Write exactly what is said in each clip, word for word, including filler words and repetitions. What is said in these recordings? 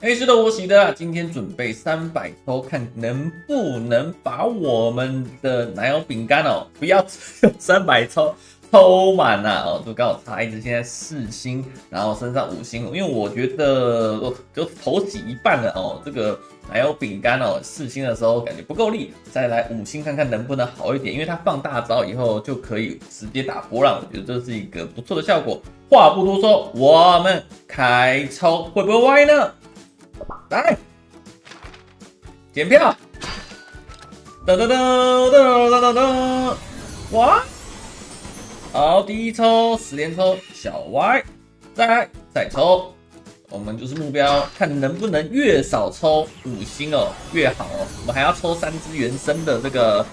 嘿，是的，我喜的，今天准备三百抽，看能不能把我们的奶油饼干哦，不要只有三百抽抽满呐哦，就刚好差一只，现在四星，然后身上五星，因为我觉得我就头洗一半了哦，这个奶油饼干哦，四星的时候感觉不够力，再来五星看看能不能好一点，因为它放大招以后就可以直接打波浪，我觉得这是一个不错的效果。话不多说，我们开抽，会不会歪呢？来，检票，噔噔噔噔噔噔噔，哇！好，第一抽十连抽小 Y， 再来再抽，我们就是目标，看能不能越少抽五星哦，越好哦。我们还要抽三只原生的这个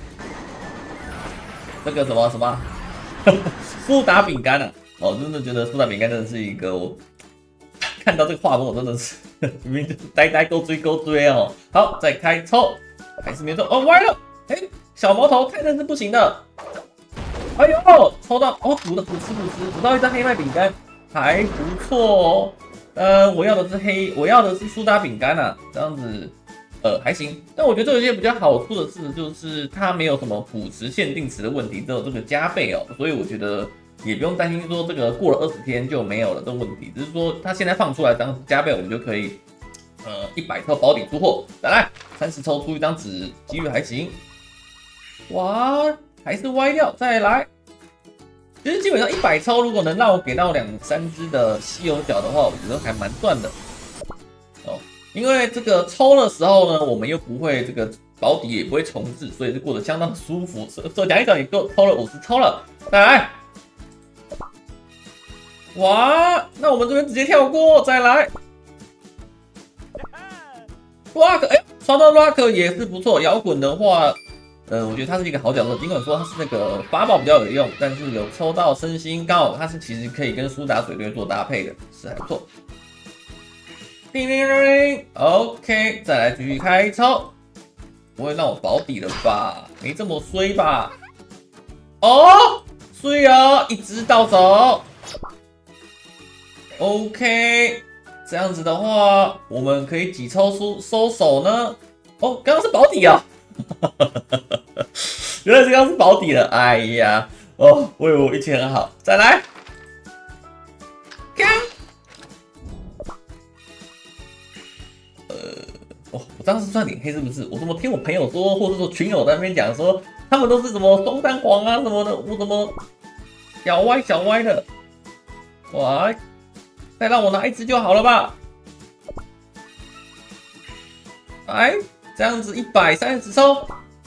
这个什么什么苏打饼干啊！哦，真的觉得苏打饼干真的是一个我。看到这个画风，我真的是明明就呆呆勾追勾追哦。好，再开抽，还是没抽哦，歪了。哎、欸，小毛头太认真不行的。哎呦，抽到哦，补的补吃补吃，补到一张黑麦饼干，还不错哦。呃，我要的是黑，我要的是苏打饼干啊，这样子呃还行。但我觉得这个游戏比较好处的是，就是它没有什么补值限定值的问题，只有这个加倍哦，所以我觉得。也不用担心说这个过了二十天就没有了这个问题，只是说它现在放出来当加倍，我们就可以呃一百抽保底出货。再来三十抽出一张纸，几率还行。哇，还是歪掉，再来。其实基本上一百抽，如果能让我给到两三只的稀有角的话，我觉得还蛮赚的哦。因为这个抽的时候呢，我们又不会这个保底也不会重置，所以是过得相当舒服。所以讲一讲也够抽了五十抽了，再来。哇，那我们这边直接跳过，再来 rock， 哎，刷到 rock 也是不错。摇滚的话，呃，我觉得它是一个好角色，尽管说它是那个发爆比较有用，但是有抽到身心，刚好它是其实可以跟苏打水队做搭配的，是还不错。叮铃铃 ，OK， 再来继续开抽，不会让我保底了吧？没这么衰吧？哦，衰哦，一只倒走。OK， 这样子的话，我们可以几抽出收手呢？哦，刚刚是保底啊！原来是刚刚是保底了。哎呀，哦，我以为我运气很好。再来，干！呃，哦，我当时算脸黑是不是？我怎么听我朋友说，或者说群友在那边讲说，他们都是什么双蛋黄啊什么的，我怎么小歪小歪的？哇！再让我拿一只就好了吧？哎，这样子一百三十抽，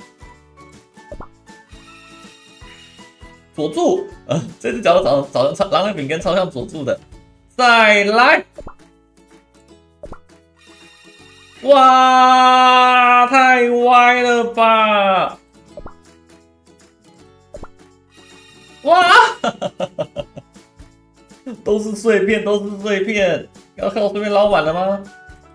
佐助，呃，这只角色长长狼人饼干超像佐助的。再来，哇，太歪了吧！哇！都是碎片，都是碎片，要看我随便捞完了吗？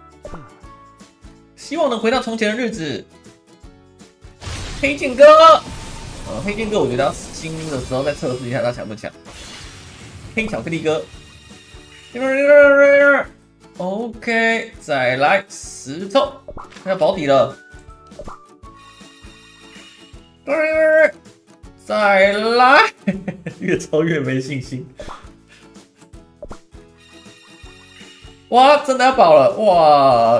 希望能回到从前的日子。黑剑哥，呃，黑剑哥，我觉得要新的时候再测试一下他强不强。黑巧克力哥 ，OK， 再来十抽，要保底了。再来，越抽越没信心。哇，真的要保了哇！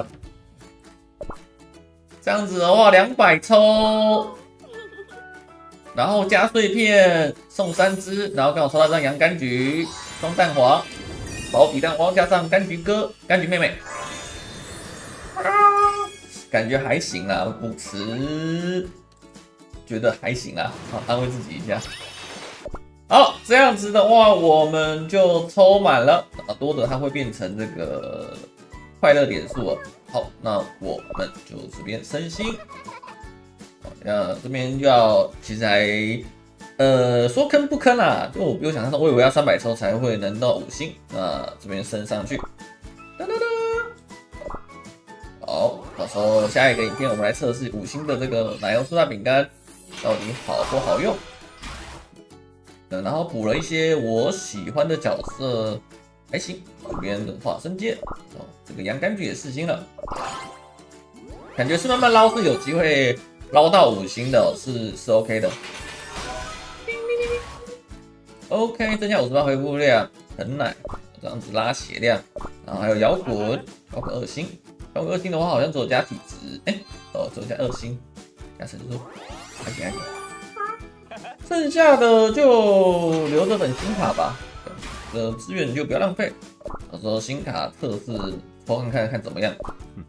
这样子的话，两百抽，然后加碎片送三只，然后刚好抽到一张洋甘菊、双蛋黄、保底蛋黄，加上柑橘哥、柑橘妹妹，啊、感觉还行啦，补持觉得还行啦，好安慰自己一下。好，这样子的话，我们就抽满了，啊，多的它会变成这个快乐点数了。好，那我们就这边升星，呃，这边要其实还呃说坑不坑啊，就我比我想象中，我以为要三百抽才会能到五星，那这边升上去，噔噔噔，好，到时候下一个影片我们来测试五星的这个奶油苏打饼干到底好不好用。然后补了一些我喜欢的角色， 还行。这边的化生界，哦，这个洋甘菊也四星了，感觉是慢慢捞是有机会捞到五星的、哦，是是 OK 的。OK， 增加五十八恢复量，很奶，这样子拉血量，然后还有摇滚，摇滚二星，摇滚二星的话好像只有加体质，哎、欸，哦，只有加二星，加神速，还行还行。剩下的就留着等新卡吧，呃，资源就不要浪费，到时候新卡测试抽看看看怎么样。嗯，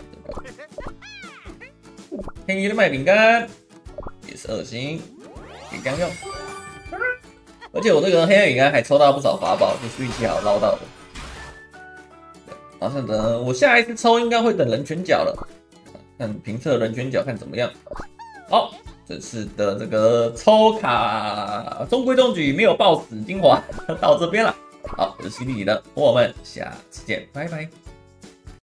黑鱼的麦饼干也是二星，可以刚用。而且我这个黑暗饼干还抽到不少法宝，就是运气好捞到的。然后等我下一次抽应该会等人拳脚了，看评测人拳脚看怎么样。好，这次的这个抽卡中规中矩，没有爆死精华，到这边了。好，我是犀利的，我们下次见，拜拜。